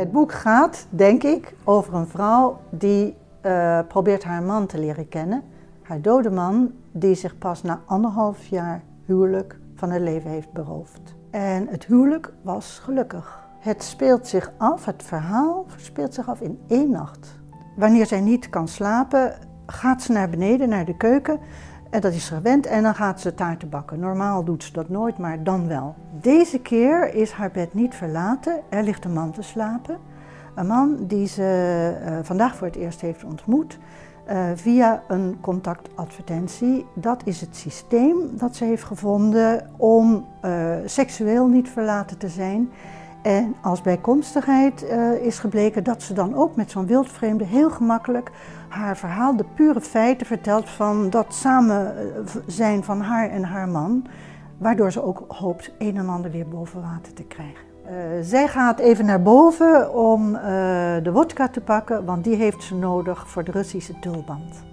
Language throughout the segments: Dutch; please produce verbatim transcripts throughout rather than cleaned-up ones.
Het boek gaat, denk ik, over een vrouw die uh, probeert haar man te leren kennen. Haar dode man, die zich pas na anderhalf jaar huwelijk van het leven heeft beroofd. En het huwelijk was gelukkig. Het speelt zich af, het verhaal speelt zich af in één nacht. Wanneer zij niet kan slapen, gaat ze naar beneden, naar de keuken. En dat is ze gewend en dan gaat ze taarten bakken. Normaal doet ze dat nooit, maar dan wel. Deze keer is haar bed niet verlaten. Er ligt een man te slapen. Een man die ze uh, vandaag voor het eerst heeft ontmoet uh, via een contactadvertentie. Dat is het systeem dat ze heeft gevonden om uh, seksueel niet verlaten te zijn. En als bijkomstigheid uh, is gebleken dat ze dan ook met zo'n wildvreemde heel gemakkelijk haar verhaal, de pure feiten vertelt van dat samen zijn van haar en haar man, waardoor ze ook hoopt een en ander weer boven water te krijgen. Uh, zij gaat even naar boven om uh, de wodka te pakken, want die heeft ze nodig voor de Russische tulband.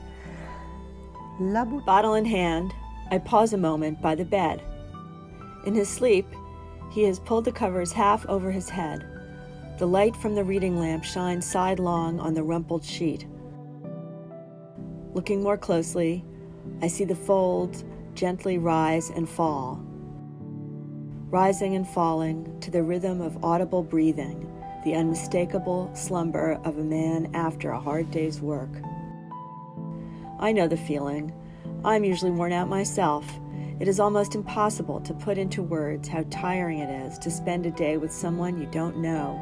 Bottle in hand, I pause a moment by the bed. In his sleep, he has pulled the covers half over his head. The light from the reading lamp shines sidelong on the rumpled sheet. Looking more closely, I see the folds gently rise and fall, rising and falling to the rhythm of audible breathing, the unmistakable slumber of a man after a hard day's work. I know the feeling. I'm usually worn out myself. It is almost impossible to put into words how tiring it is to spend a day with someone you don't know.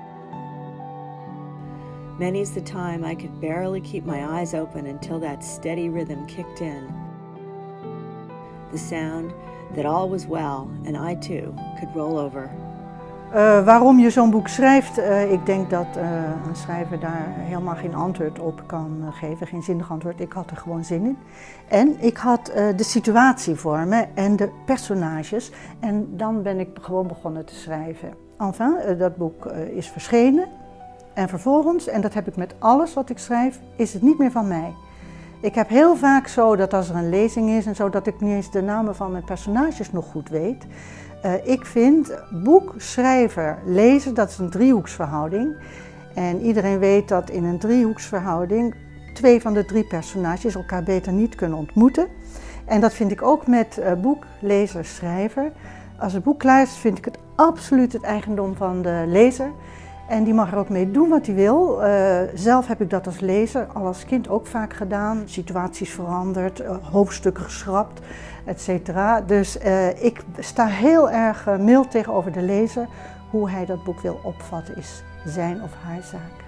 Many's the time I could barely keep my eyes open until that steady rhythm kicked in. The sound that all was well and I too could roll over. Uh, waarom je zo'n boek schrijft, uh, ik denk dat uh, een schrijver daar helemaal geen antwoord op kan uh, geven, geen zinnig antwoord. Ik had er gewoon zin in. En ik had uh, de situatie voor me en de personages en dan ben ik gewoon begonnen te schrijven. Enfin, uh, dat boek uh, is verschenen en vervolgens, en dat heb ik met alles wat ik schrijf, is het niet meer van mij. Ik heb heel vaak zo dat als er een lezing is en zo, dat ik niet eens de namen van mijn personages nog goed weet. Uh, ik vind boek, schrijver, lezer, dat is een driehoeksverhouding. En iedereen weet dat in een driehoeksverhouding twee van de drie personages elkaar beter niet kunnen ontmoeten. En dat vind ik ook met uh, boek, lezer, schrijver. Als het boek klaar is, vind ik het absoluut het eigendom van de lezer. En die mag er ook mee doen wat hij wil. Uh, zelf heb ik dat als lezer, al als kind ook vaak gedaan. Situaties veranderd, uh, hoofdstukken geschrapt, et cetera. Dus uh, ik sta heel erg uh, mild tegenover de lezer. Hoe hij dat boek wil opvatten is zijn of haar zaak.